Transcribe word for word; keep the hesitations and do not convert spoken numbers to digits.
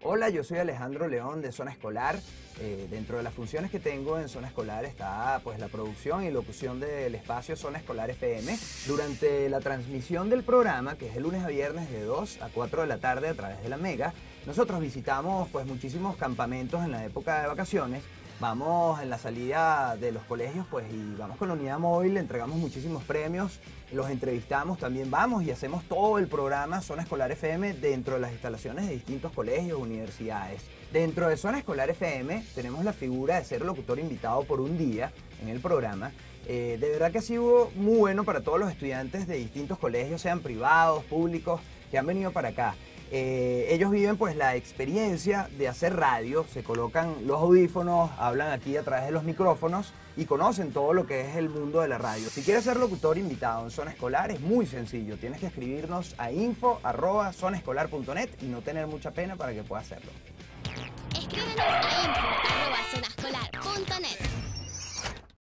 Hola, yo soy Alejandro León de Zona Escolar. Eh, dentro de las funciones que tengo en Zona Escolar está pues la producción y locución del espacio Zona Escolar F M. Durante la transmisión del programa, que es de lunes a viernes de dos a cuatro de la tarde a través de la Mega, nosotros visitamos pues muchísimos campamentos en la época de vacaciones. Vamos en la salida de los colegios pues y vamos con la unidad móvil, le entregamos muchísimos premios, los entrevistamos, también vamos y hacemos todo el programa Zona Escolar F M dentro de las instalaciones de distintos colegios, universidades. Dentro de Zona Escolar F M tenemos la figura de ser locutor invitado por un día en el programa. Eh, de verdad que ha sido muy bueno para todos los estudiantes de distintos colegios, sean privados, públicos, que han venido para acá. Eh, ellos viven pues la experiencia de hacer radio, se colocan los audífonos, hablan aquí a través de los micrófonos y conocen todo lo que es el mundo de la radio. Si quieres ser locutor invitado en Zona Escolar es muy sencillo, tienes que escribirnos a info arroba zona escolar punto net y no tener mucha pena para que puedas hacerlo. Escríbenos a info arroba